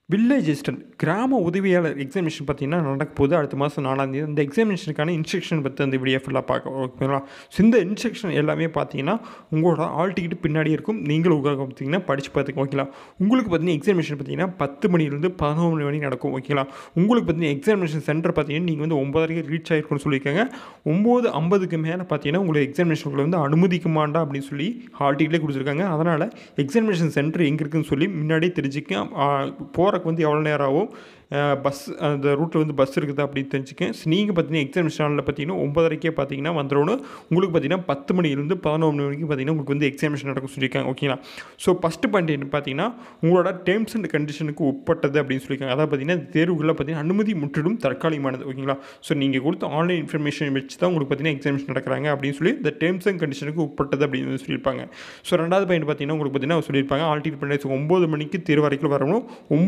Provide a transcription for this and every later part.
Village assistant கிராம உதவியாளர் examination பார்த்தீங்கன்னா நடக்க போகுது அடுத்த மாதம் 4ஆம் தேதி. இந்த எக்ஸாமினேஷனுக்கான இன்ஸ்ட்ரக்ஷன் பற்றி அந்த வீடியோ ஃபுல்லாக பார்க்க ஓகேங்களா. ஸோ இந்த இன்ஸ்ட்ரக்ஷன் எல்லாமே பார்த்தீங்கன்னா உங்களோட ஆல் டிக்கெட் பின்னாடி இருக்கும். நீங்களும் உட்காந்து பார்த்தீங்கன்னா படித்து பார்த்துக்க ஓகேங்களா. உங்களுக்கு பார்த்தீங்கன்னா எக்ஸாமினேஷன் பார்த்தீங்கன்னா 10 மணிலேருந்து 11 மணி வரை நடக்கும் ஓகேங்களா. உங்களுக்கு பார்த்தீங்கன்னா எக்ஸாமினேஷன் சென்டர் பார்த்தீங்கன்னா நீங்கள் வந்து 9:30 ரீச் ஆகிருக்குன்னு சொல்லியிருக்காங்க. 9:50க்கு மேலே பார்த்தீங்கன்னா உங்களுக்கு எக்ஸாமினேஷனுக்குள்ள வந்து அனுமதிக்குமாண்டா அப்படின்னு சொல்லி ஹால் டிக்கெட்லேயே கொடுத்துருக்காங்க. அதனால் எக்ஸாமினேஷன் சென்டர் எங்கே இருக்குதுன்னு சொல்லி முன்னாடியே தெரிஞ்சுக்க போகிற வந்து எவ்வளோ நேரம் ஆகும், பஸ் அந்த ரூட்டில் வந்து பஸ் இருக்குதா அப்படின்னு தெரிஞ்சுக்கேன். நீங்கள் பார்த்தீங்கன்னா எக்ஸாமினேஷன் ஹாலில் பார்த்தீங்கன்னா 9:30க்கே பார்த்தீங்கன்னா வந்துடணும். உங்களுக்கு பார்த்தீங்கன்னா 10 மணிலேருந்து 11 மணி வரைக்கும் பார்த்தீங்கன்னா உங்களுக்கு வந்து எக்ஸாமினேஷன் நடக்கும் சொல்லியிருக்காங்க ஓகேங்களா. ஸோ ஃபஸ்ட்டு பாயிண்ட் என்ன பார்த்தீங்கன்னா உங்களோட டேர்ம்ஸ் அண்ட் கண்டிஷனுக்கு உட்பட்டது அப்படின்னு சொல்லியிருக்காங்க. அதாவது பார்த்தீங்கன்னா தேர்வுகளில் பார்த்தீங்கன்னா அனுமதி முற்றிலும் தற்காலிகமானது ஓகேங்களா. ஸோ நீங்கள் கொடுத்த ஆன்லைன் இன்ஃபர்மேஷன் வச்சு தான் உங்களுக்கு பார்த்தீங்கன்னா எக்ஸாமினேஷன் நடக்கிறாங்க அப்படின்னு சொல்லி இந்த டேர்ம்ஸ் அண்ட் கண்டிஷனுக்கு உட்பட்டது அப்படின்னு சொல்லியிருப்பாங்க. ஸோ ரெண்டாவது பாயிண்ட் பார்த்தீங்கன்னா உங்களுக்கு பார்த்தீங்கன்னா சொல்லியிருப்பாங்க ஆல் டிக்கெட் பண்ணி 9 மணிக்கு தேர்வு வரைக்கும் வரணும்.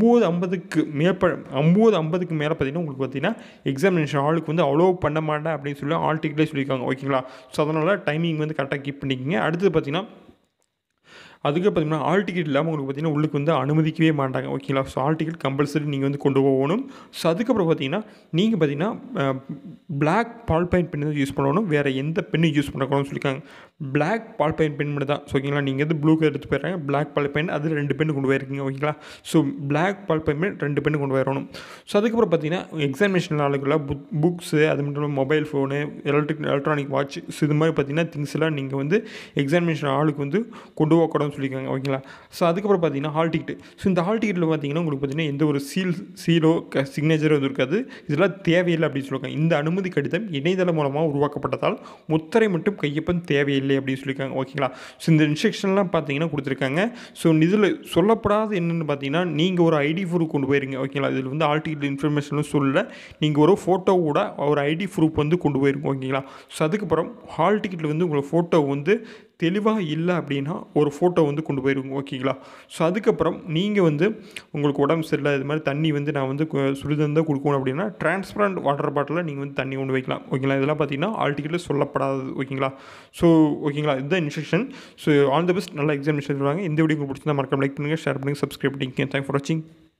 9:50க்கு மேலே பார்த்தீங்கன்னா உங்களுக்கு பார்த்தீங்கன்னா எக்ஸாமினேஷன் ஹாலுக்கு வந்து அலோவ் பண்ண மாட்டேன் அப்படின்னு சொல்லி ஆல் டிக்கெட்லேயே சொல்லியிருக்காங்க ஓகேங்களா. ஸோ அதனால் டைமிங் வந்து கரெக்டாக கீப் பண்ணிக்கோங்க. அடுத்தது பார்த்தீங்கன்னா அதுக்கு பார்த்தீங்கன்னா ஆல் டிக்கெட் இல்லாமல் உங்களுக்கு பார்த்தீங்கன்னா உள்ளுக்கு வந்து அனுமதிக்கவே மாட்டாங்க ஓகேங்களா. ஸோ ஆல் டிக்கெட் கம்பல்சரி நீங்கள் வந்து கொண்டு போகணும். ஸோ அதுக்கப்புறம் பார்த்தீங்கன்னா நீங்கள் பார்த்தீங்கன்னா பிளாக் பால் பாயிண்ட் பென் தான் யூஸ் பண்ணணும். வேறு எந்த பெண்ணும் யூஸ் பண்ணக்கூடாதுன்னு சொல்லியிருக்காங்க. பிளாக் பால் பாயிண்ட் பென் மட்டும் தான் ஓகேங்களா. நீங்கள் வந்து ப்ளூ கலர் எடுத்து போயிடுறாங்க, பிளாக் பால் பாயிண்ட் அதில் 2 பென் கொண்டு போயிருக்கீங்க ஓகேங்களா. So black ball point 2 pen கொண்டு போயிடணும். ஸோ அதுக்கப்புறம் பார்த்தீங்கன்னா எக்ஸாமினேஷன் நாளுக்குள்ள புக்ஸு அது மட்டும் இல்லாமல் மொபைல் ஃபோனு எலக்ட்ரானிக் வாட்ச் இது மாதிரி பார்த்தீங்கன்னா திங்ஸ் எல்லாம் நீங்கள் வந்து எக்ஸாமினேஷன் ஹாலுக்கு வந்து கொண்டு போகக்கூடாதுன்னு சொல்லியிருக்காங்க ஓகேங்களா. ஸோ அதுக்கப்புறம் பார்த்தீங்கன்னா ஹால் டிக்கெட். ஸோ இந்த ஹால் டிக்கெட்டில் பார்த்தீங்கன்னா உங்களுக்கு பார்த்தீங்கன்னா எந்த ஒரு சீலோ சிக்னேச்சரோ எதுவும் இருக்காது. இதெல்லாம் தேவையில்லை அப்படின்னு சொல்லியிருக்காங்க. இந்த அனுமதி கடிதம் இணையதளம் மூலமாக உருவாக்கப்பட்டதால் முத்திரை மட்டும் கையொப்பம் தேவையில்லை அப்படின்னு சொல்லியிருக்காங்க ஓகேங்களா. ஸோ இந்த இன்ஸ்ட்ரக்ஷன்லாம் பார்த்தீங்கன்னா கொடுத்துருக்காங்க. ஸோ இதில் சொல்லப்படாது என்னென்னு பார்த்தீங்கன்னா நீங்கள் ஒரு ஐடி ப்ரூஃப் கொண்டு போயிருங்க ஓகேங்களா. இதில் வந்து ஆல் டிக்கெட் இன்ஃபர்மேஷனும் சொல்லலை. நீங்கள் ஒரு ஃபோட்டோவோட ஒரு ஐடி ப்ரூஃப் வந்து கொண்டு போயிருங்க ஓகேங்களா. ஸோ அதுக்கப்புறம் ஹால் டிக்கெட்டில் வந்து உங்களை ஃபோட்டோ வந்து தெளிவாக இல்லை அப்படின்னா ஒரு ஃபோட்டோ வந்து கொண்டு போயிருங்க ஓகேங்களா. ஸோ அதுக்கப்புறம் நீங்கள் வந்து உங்களுக்கு உடம்பு சரியில்லை இது மாதிரி தண்ணி வந்து நான் வந்து சுடுதண்ணி தான் கொடுக்கணும் அப்படின்னா டிரான்ஸ்பரண்ட் வாட்டர் பாட்டிலில் நீங்கள் வந்து தண்ணி கொண்டு வைக்கலாம் ஓகேங்களா. இதெல்லாம் பார்த்தீங்கன்னா ஆல் டிக்கெட்டில் சொல்லப்படாது ஓகேங்களா. ஸோ ஓகேங்களா இதுதான் instruction. So all the best, நல்ல எக்ஸாமினேஷன் சொல்லுவாங்க. இந்த வீடியோ உங்களுக்கு பிடிச்சிருந்தா மறக்காம லைக் பண்ணுங்கள், ஷேர் பண்ணுங்கள், சப்ஸ்கிரைப் பண்ணிக்கங்க. தேங்க்ஸ் ஃபார் வாட்சிங்.